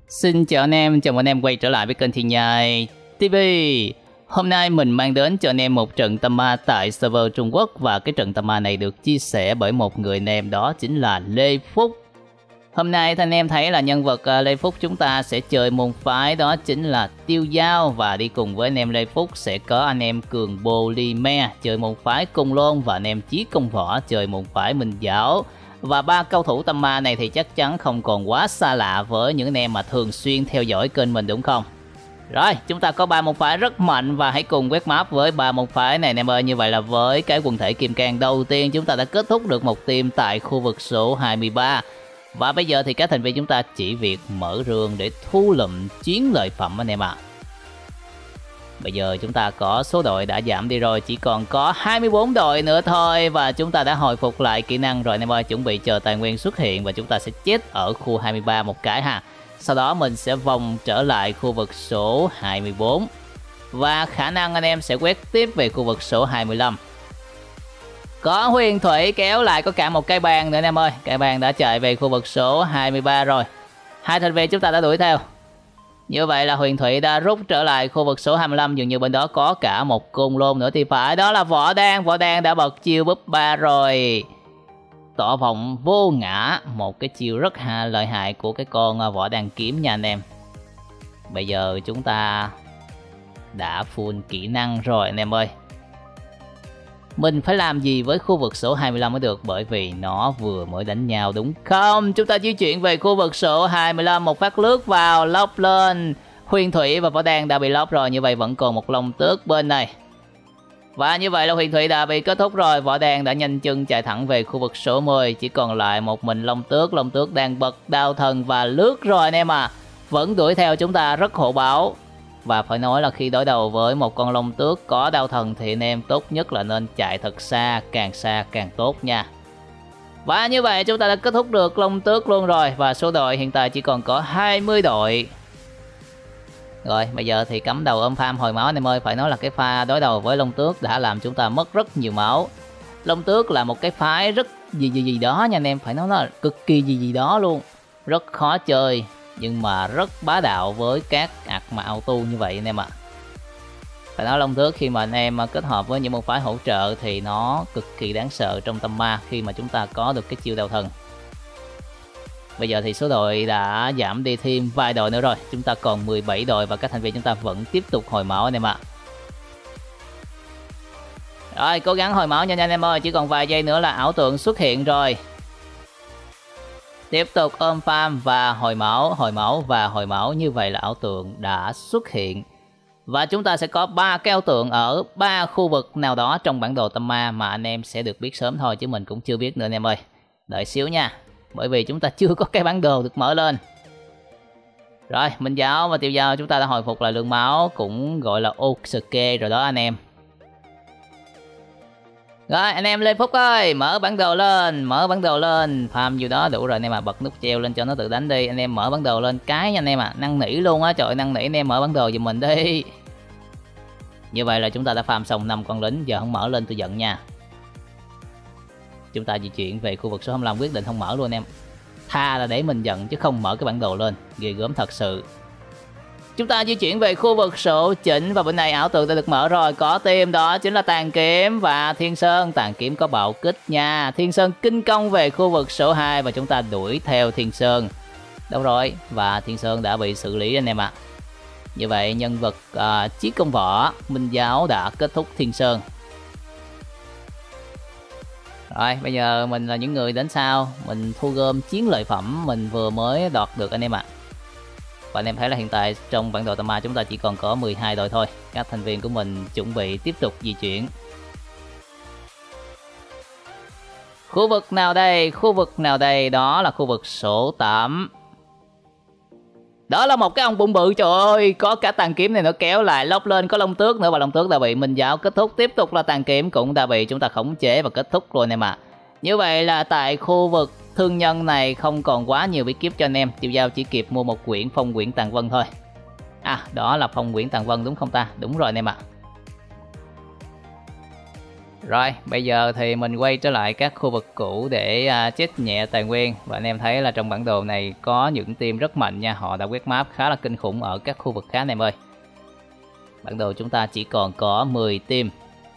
Xin chào anh em, chào mừng anh em quay trở lại với kênh Thiên Nhai TV. Hôm nay mình mang đến cho anh em một trận tăm ma tại server Trung Quốc. Và cái trận tăm ma này được chia sẻ bởi một người anh em, đó chính là Lê Phúc. Hôm nay anh em thấy là nhân vật Lê Phúc chúng ta sẽ chơi môn phái đó chính là Tiêu Dao. Và đi cùng với anh em Lê Phúc sẽ có anh em Cường Polymer chơi môn phái Côn Lôn, và anh em Chí Công Võ chơi môn phái Minh Giáo. Và ba cầu thủ tăm ma này thì chắc chắn không còn quá xa lạ với những anh em mà thường xuyên theo dõi kênh mình, đúng không? Rồi, chúng ta có ba môn phái rất mạnh và hãy cùng quét map với ba môn phái này anh em ơi. Như vậy là với cái quần thể kim cang đầu tiên chúng ta đã kết thúc được một team tại khu vực số 23. Và bây giờ thì các thành viên chúng ta chỉ việc mở rương để thu lụm chiến lợi phẩm anh em ạ. Bây giờ chúng ta có số đội đã giảm đi rồi, chỉ còn có 24 đội nữa thôi. Và chúng ta đã hồi phục lại kỹ năng rồi anh em ơi. Chuẩn bị chờ tài nguyên xuất hiện và chúng ta sẽ chết ở khu 23 một cái ha. Sau đó mình sẽ vòng trở lại khu vực số 24. Và khả năng anh em sẽ quét tiếp về khu vực số 25. Có huyền thủy kéo lại, có cả một cây bàn nữa anh em ơi. Cây bàn đã chạy về khu vực số 23 rồi. Hai thành viên chúng ta đã đuổi theo. Như vậy là huyền thủy đã rút trở lại khu vực số 25. Dường như bên đó có cả một Côn Lôn nữa thì phải. Đó là Võ Đan. Võ Đan đã bật chiêu búp ba rồi. Tỏ vọng vô ngã. Một cái chiêu rất lợi hại của cái con Võ Đan kiếm nha anh em. Bây giờ chúng ta đã full kỹ năng rồi anh em ơi. Mình phải làm gì với khu vực số 25 mới được, bởi vì nó vừa mới đánh nhau đúng không? Chúng ta di chuyển về khu vực số 25, một phát lướt vào, lóc lên. Huyền thủy và Võ Đan đã bị lóc rồi, như vậy vẫn còn một Long Tước bên này. Và như vậy là huyền thủy đã bị kết thúc rồi. Võ Đan đã nhanh chân chạy thẳng về khu vực số 10. Chỉ còn lại một mình Long Tước. Long Tước đang bật đao thần và lướt rồi anh em à. Vẫn đuổi theo chúng ta rất hổ báo. Và phải nói là khi đối đầu với một con Long Tước có đao thần thì anh em tốt nhất là nên chạy thật xa càng tốt nha. Và như vậy chúng ta đã kết thúc được Long Tước luôn rồi. Và số đội hiện tại chỉ còn có 20 đội. Rồi bây giờ thì cắm đầu ôm farm hồi máu anh em ơi. Phải nói là cái pha đối đầu với Long Tước đã làm chúng ta mất rất nhiều máu. Long Tước là một cái phái rất gì đó nha anh em. Phải nói là cực kỳ gì đó luôn. Rất khó chơi, nhưng mà rất bá đạo với các ạc mà auto như vậy anh em ạ. Phải nói Long Tước khi mà anh em kết hợp với những môn phái hỗ trợ thì nó cực kỳ đáng sợ trong tăm ma khi mà chúng ta có được cái chiêu đao thần. Bây giờ thì số đội đã giảm đi thêm vài đội nữa rồi. Chúng ta còn 17 đội và các thành viên chúng ta vẫn tiếp tục hồi máu anh em ạ. Rồi cố gắng hồi máu nhanh anh em ơi. Chỉ còn vài giây nữa là ảo tượng xuất hiện rồi. Tiếp tục ôm farm và hồi máu và hồi máu. Như vậy là ảo tượng đã xuất hiện. Và chúng ta sẽ có 3 cái ảo tượng ở 3 khu vực nào đó trong bản đồ tăm ma mà anh em sẽ được biết sớm thôi, chứ mình cũng chưa biết nữa anh em ơi. Đợi xíu nha, bởi vì chúng ta chưa có cái bản đồ được mở lên. Rồi Minh Giáo và Tiêu Dao chúng ta đã hồi phục lại lượng máu, cũng gọi là ok rồi đó anh em. Rồi anh em Lê Phúc ơi, mở bản đồ lên, farm nhiêu đó đủ rồi anh em à. Bật nút treo lên cho nó tự đánh đi. Anh em mở bản đồ lên cái nha anh em à. Năn nỉ luôn á, trời ơi, năn nỉ anh em mở bản đồ giùm mình đi. Như vậy là chúng ta đã farm xong 5 con lính. Giờ không mở lên tôi giận nha. Chúng ta di chuyển về khu vực số 25, quyết định không mở luôn anh em. Tha là để mình giận chứ không mở cái bản đồ lên, ghê gớm thật sự. Chúng ta di chuyển về khu vực số 9 và bên này ảo tượng đã được mở rồi. Có team đó chính là Tàn Kiếm và Thiên Sơn. Tàn Kiếm có bạo kích nha. Thiên Sơn kinh công về khu vực số 2 và chúng ta đuổi theo Thiên Sơn. Đâu rồi? Và Thiên Sơn đã bị xử lý anh em ạ. Như vậy nhân vật Chí Công Võ Minh Giáo đã kết thúc Thiên Sơn. Rồi bây giờ mình là những người đến sau. Mình thu gom chiến lợi phẩm mình vừa mới đoạt được anh em ạ. Và anh em thấy là hiện tại trong bản đồ tăm ma chúng ta chỉ còn có 12 đội thôi. Các thành viên của mình chuẩn bị tiếp tục di chuyển. Khu vực nào đây? Khu vực nào đây? Đó là khu vực số 8. Đó là một cái ông bụng bự, trời ơi. Có cả Tàn Kiếm này nó kéo lại, lóc lên, có Long Tước nữa. Và Long Tước đã bị Minh Giáo kết thúc. Tiếp tục là Tàn Kiếm cũng đã bị chúng ta khống chế và kết thúc luôn em ạ. Như vậy là tại khu vực thương nhân này không còn quá nhiều bí kíp cho anh em. Tiêu Dao chỉ kịp mua một quyển Phong Quyển Tàn Vân thôi. À đó là Phong Quyển Tàn Vân đúng không ta? Đúng rồi anh em ạ. Rồi, bây giờ thì mình quay trở lại các khu vực cũ để check nhẹ tài nguyên. Và anh em thấy là trong bản đồ này có những team rất mạnh nha. Họ đã quét map khá là kinh khủng ở các khu vực khác anh em ơi. Bản đồ chúng ta chỉ còn có 10 team.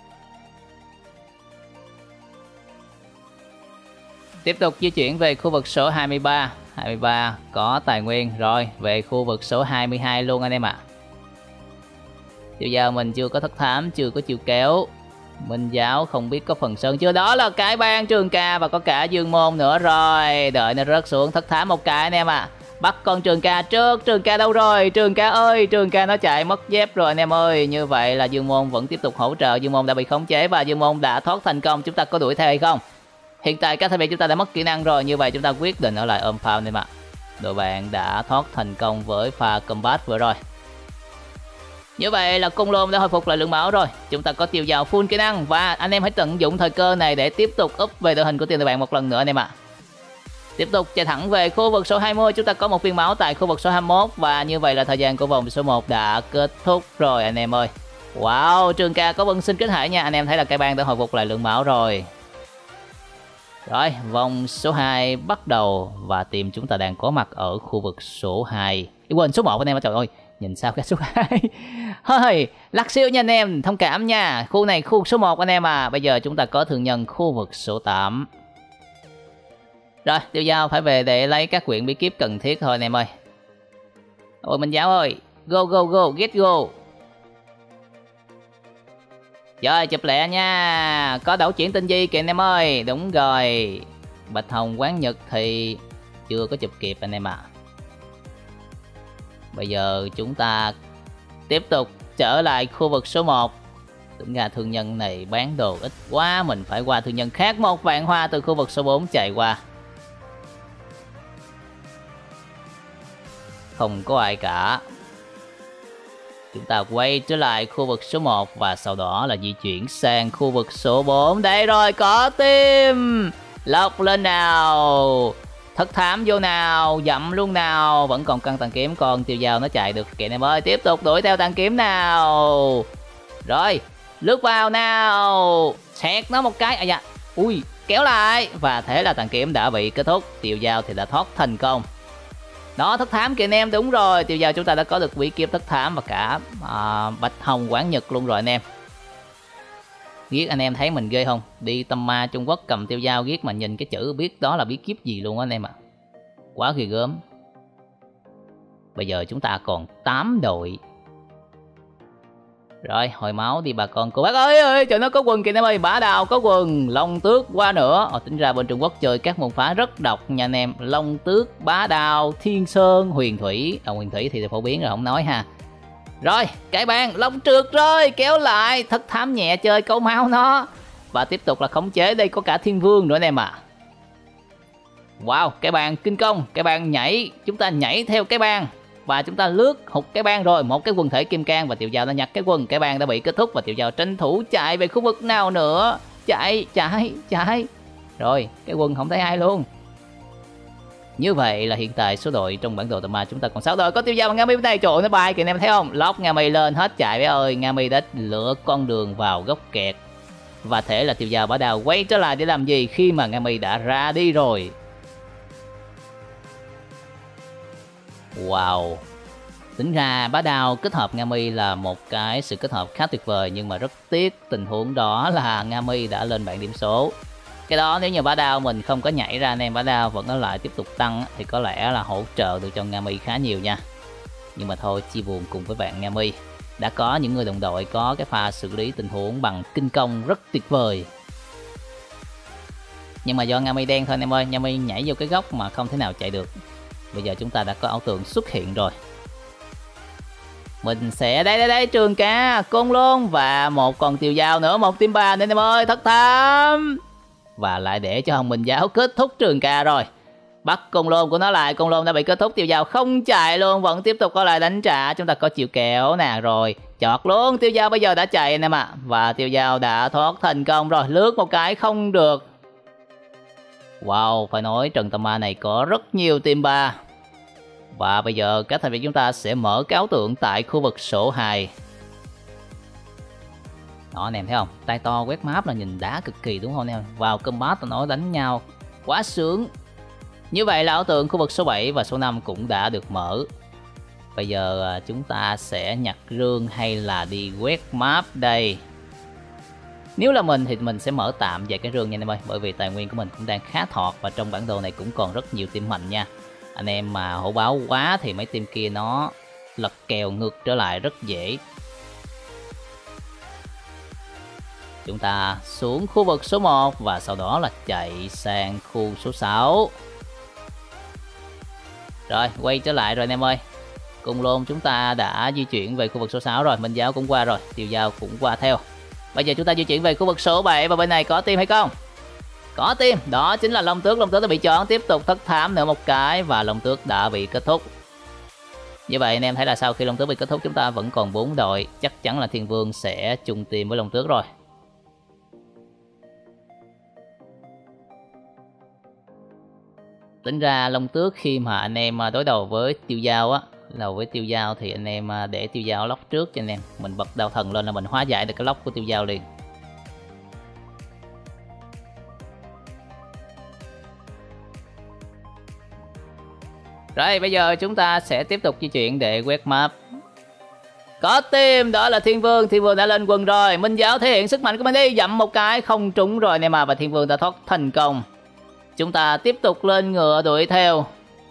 Tiếp tục di chuyển về khu vực số 23. 23 có tài nguyên. Rồi, về khu vực số 22 luôn anh em ạ. Bây giờ mình chưa có thất thám, chưa có chiêu kéo. Minh giáo không biết có phần sơn chưa. Đó là cái bang Trường Ca và có cả Dương Môn nữa rồi. Đợi nó rớt xuống thất thám một cái anh em ạ. Bắt con Trường Ca trước. Trường Ca đâu rồi? Trường Ca ơi, Trường Ca nó chạy mất dép rồi anh em ơi. Như vậy là Dương Môn vẫn tiếp tục hỗ trợ. Dương Môn đã bị khống chế và Dương Môn đã thoát thành công. Chúng ta có đuổi theo hay không? Hiện tại các thành viên chúng ta đã mất kỹ năng rồi. Như vậy chúng ta quyết định ở lại ôm farm anh em ạ. Đội bạn đã thoát thành công với pha combat vừa rồi. Như vậy là Côn Lôn đã hồi phục lại lượng máu rồi. Chúng ta có tiêu vào full kỹ năng. Và anh em hãy tận dụng thời cơ này để tiếp tục up về đội hình của team đội bạn một lần nữa anh em ạ. Tiếp tục chạy thẳng về khu vực số 20. Chúng ta có một viên máu tại khu vực số 21. Và như vậy là thời gian của vòng số 1 đã kết thúc rồi anh em ơi. Wow, Trường Ca có vân sinh kết hải nha. Anh em thấy là cái bang đã hồi phục lại lượng máu rồi. Rồi, vòng số 2 bắt đầu. Và team chúng ta đang có mặt ở khu vực số 2. Quên số 1 anh em ơi, trời ơi. Nhìn sao cái số 2. Hơi lắc siêu nha anh em, thông cảm nha. Khu này khu số 1 anh em à. Bây giờ chúng ta có thường nhân khu vực số 8. Rồi, Tiêu Giao phải về để lấy các quyển bí kíp cần thiết thôi anh em ơi. Ôi Minh Giáo ơi, go go go, get go. Rồi, chụp lẹ nha. Có đấu chuyển tinh di kìa anh em ơi. Đúng rồi. Bạch Hồng Quán Nhật thì chưa có chụp kịp anh em ạ. Bây giờ chúng ta tiếp tục trở lại khu vực số 1. Tính ra thương nhân này bán đồ ít quá. Mình phải qua thương nhân khác. Một vạn hoa từ khu vực số 4 chạy qua. Không có ai cả. Chúng ta quay trở lại khu vực số 1. Và sau đó là di chuyển sang khu vực số 4. Đây rồi, có team. Lọc lên nào. Thất thám vô nào, dậm luôn nào. Vẫn còn căng tàn kiếm, còn Tiêu Giao nó chạy được kìa anh em ơi. Tiếp tục đuổi theo tàn kiếm nào. Rồi, lướt vào nào. Xẹt nó một cái. À dạ, ui, kéo lại. Và thế là tàn kiếm đã bị kết thúc. Tiêu Giao thì đã thoát thành công. Đó, thất thám kìa anh em, đúng rồi. Tiêu Giao chúng ta đã có được bí kíp thất thám và cả Bạch Hồng Quán Nhật luôn rồi anh em. Giết anh em thấy mình ghê không? Đi tâm ma Trung Quốc cầm Tiêu Giao giết mà nhìn cái chữ biết đó là bí kíp gì luôn anh em ạ. Quá ghê gớm. Bây giờ chúng ta còn 8 đội. Rồi, hồi máu đi bà con cô bác ơi, trời nó có quần kìa anh em ơi, Bá Đào có quần, Long Tước qua nữa. Tính ra bên Trung Quốc chơi các môn phá rất độc nha anh em. Long Tước, Bá Đào, Thiên Sơn, Huyền Thủy. Huyền Thủy thì phổ biến rồi không nói ha. Rồi, cái bàn Long trượt rồi, kéo lại, thất thám nhẹ chơi câu máu nó. Và tiếp tục là khống chế, đây có cả Thiên Vương nữa anh em ạ. Wow, cái bàn kinh công, cái bàn nhảy, chúng ta nhảy theo cái bàn. Và chúng ta lướt hụt cái bàn rồi, một cái quần thể kim cang và Tiêu Giao đã nhặt cái quần. Cái bàn đã bị kết thúc và Tiêu Giao tranh thủ chạy về khu vực nào nữa. Chạy. Rồi, cái quần không thấy ai luôn. Như vậy là hiện tại số đội trong bản đồ tầm ma chúng ta còn 6 đội. Có Tiêu Giao và Nga Mi bên đây, trời ơi, nó bay kìa anh em thấy không? Lóc Nga Mi lên hết chạy bé ơi. Nga Mi đã lựa con đường vào góc kẹt. Và thế là Tiêu Giao Bá Đào quay trở lại để làm gì khi mà Nga Mi đã ra đi rồi. Wow. Tính ra Bá Đào kết hợp Nga Mi là một cái sự kết hợp khá tuyệt vời. Nhưng mà rất tiếc tình huống đó là Nga Mi đã lên bảng điểm số. Cái đó nếu như Bá Đao mình không có nhảy ra anh em, Bá Đao vẫn ở lại tiếp tục tăng thì có lẽ là hỗ trợ được cho Nga Mi khá nhiều nha. Nhưng mà thôi, chia buồn cùng với bạn Nga Mi. Đã có những người đồng đội có cái pha xử lý tình huống bằng kinh công rất tuyệt vời. Nhưng mà do Nga Mi đen thôi anh em ơi, Nga Mi nhảy vô cái góc mà không thể nào chạy được. Bây giờ chúng ta đã có ảo tượng xuất hiện rồi. Mình sẽ đây Trường Ca, Côn Lôn và một con Tiêu Giao nữa, một team 3 anh em ơi, thất thám. Và lại để cho Hồng Minh Giáo kết thúc Trường Ca rồi. Bắt Côn Lôn của nó lại, Côn Lôn đã bị kết thúc, Tiêu Giao không chạy luôn, vẫn tiếp tục có lại đánh trả. Chúng ta có chiều kéo nè, rồi chọt luôn, Tiêu Giao bây giờ đã chạy anh em ạ. Và Tiêu Giao đã thoát thành công rồi, lướt một cái không được. Wow, phải nói trận tầm ma này có rất nhiều team 3. Và bây giờ các thành viên chúng ta sẽ mở cái ảo tượng tại khu vực số 2. Đó anh em thấy không, tay to quét map là nhìn đá cực kỳ đúng không anh em. Vào combat tụi nó đánh nhau quá sướng. Như vậy là ảo tượng khu vực số 7 và số 5 cũng đã được mở. Bây giờ chúng ta sẽ nhặt rương hay là đi quét map đây? Nếu là mình thì mình sẽ mở tạm vài cái rương nha anh em ơi, bởi vì tài nguyên của mình cũng đang khá thọt và trong bản đồ này cũng còn rất nhiều team mạnh nha. Anh em mà hổ báo quá thì mấy team kia nó lật kèo ngược trở lại rất dễ. Chúng ta xuống khu vực số 1 và sau đó là chạy sang khu số 6. Rồi, quay trở lại rồi anh em ơi. Cùng luôn chúng ta đã di chuyển về khu vực số 6 rồi, Minh Giáo cũng qua rồi, Tiêu Giao cũng qua theo. Bây giờ chúng ta di chuyển về khu vực số 7 và bên này có team hay không? Có team, đó chính là Long Tước. Long Tước đã bị chọn, tiếp tục thất thám nữa một cái và Long Tước đã bị kết thúc. Như vậy anh em thấy là sau khi Long Tước bị kết thúc chúng ta vẫn còn 4 đội, chắc chắn là Thiên Vương sẽ chung team với Long Tước rồi. Tính ra Long Tước khi mà anh em đối đầu với Tiêu Giao á, thì anh em để Tiêu Giao lóc trước cho anh em. Mình bật đao thần lên là mình hóa giải được cái lóc của Tiêu Giao liền. Rồi bây giờ chúng ta sẽ tiếp tục di chuyển để quét map. Có team, đó là Thiên Vương. Thiên Vương đã lên quân rồi. Minh Giáo thể hiện sức mạnh của mình đi, dặm một cái không trúng rồi anh em và Thiên Vương đã thoát thành công. Chúng ta tiếp tục lên ngựa đuổi theo.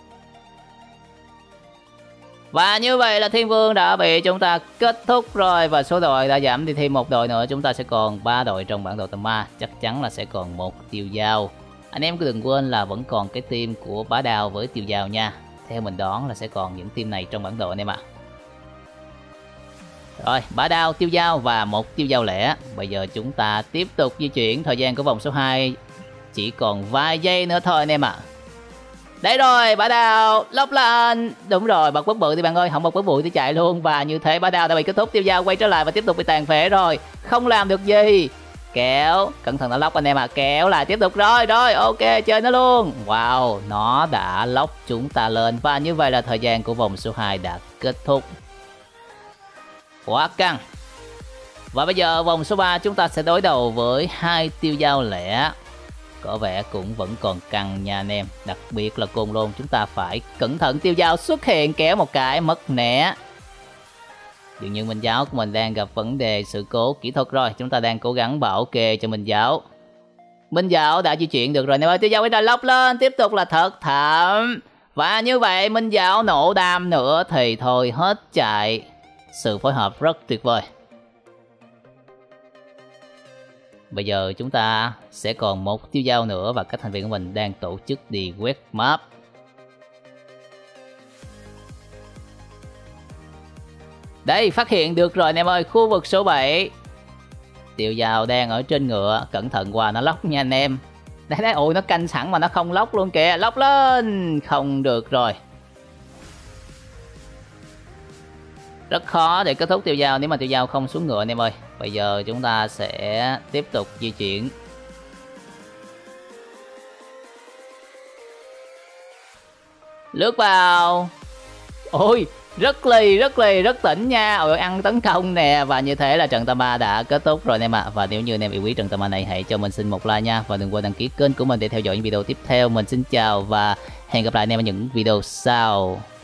Và như vậy là Thiên Vương đã bị chúng ta kết thúc rồi. Và số đội đã giảm đi thêm một đội nữa. Chúng ta sẽ còn 3 đội trong bản đồ tầm ma. Chắc chắn là sẽ còn một Tiêu Giao. Anh em cứ đừng quên là vẫn còn cái team của Bá Đao với Tiêu Giao nha. Theo mình đoán là sẽ còn những team này trong bản đồ anh em ạ. Rồi, Bá Đao, Tiêu Giao và một Tiêu Giao lẻ. Bây giờ chúng ta tiếp tục di chuyển. Thời gian của vòng số 2 chỉ còn vài giây nữa thôi anh em ạ. Đấy rồi, Bá Đao lóc lên. Đúng rồi, bật bất bự thì bạn ơi, không bật bất bự thì chạy luôn. Và như thế Bá Đao đã bị kết thúc. Tiêu Giao quay trở lại và tiếp tục bị tàn phế rồi, không làm được gì. Kéo, cẩn thận nó lóc anh em ạ. Kéo lại tiếp tục rồi, ok, chơi nó luôn. Wow, nó đã lóc chúng ta lên. Và như vậy là thời gian của vòng số 2 đã kết thúc. Quá căng. Và bây giờ vòng số 3 chúng ta sẽ đối đầu với 2 Tiêu Giao lẻ. Có vẻ cũng vẫn còn căng nha anh em. Đặc biệt là Côn Lôn chúng ta phải cẩn thận. Tiêu Giao xuất hiện kéo một cái mất né. Dường như Minh Giáo của mình đang gặp vấn đề sự cố kỹ thuật rồi. Chúng ta đang cố gắng bảo kê cho Minh Giáo. Minh Giáo đã di chuyển được rồi anh em ơi. Tiêu Giao đã lóc lên, tiếp tục là thất thảm. Và như vậy Minh Giáo nổ đam nữa thì thôi hết chạy. Sự phối hợp rất tuyệt vời. Bây giờ chúng ta sẽ còn một Tiêu Giao nữa và các thành viên của mình đang tổ chức đi quét map. Đây, phát hiện được rồi anh em ơi, khu vực số 7. Tiêu Giao đang ở trên ngựa, cẩn thận qua nó lóc nha anh em. Đấy, ôi nó canh sẵn mà nó không lóc luôn kìa, lóc lên, không được rồi. Rất khó để kết thúc Tiêu Giao nếu mà Tiêu Giao không xuống ngựa anh em ơi. Bây giờ chúng ta sẽ tiếp tục di chuyển. Lướt vào. Ôi, rất tỉnh nha. Ôi, ăn tấn công nè. Và như thế là trận Tam Ma đã kết thúc rồi anh em ạ. Và nếu như anh em yêu quý trận Tam Ma này, hãy cho mình xin một like nha. Và đừng quên đăng ký kênh của mình để theo dõi những video tiếp theo. Mình xin chào và hẹn gặp lại anh em ở những video sau.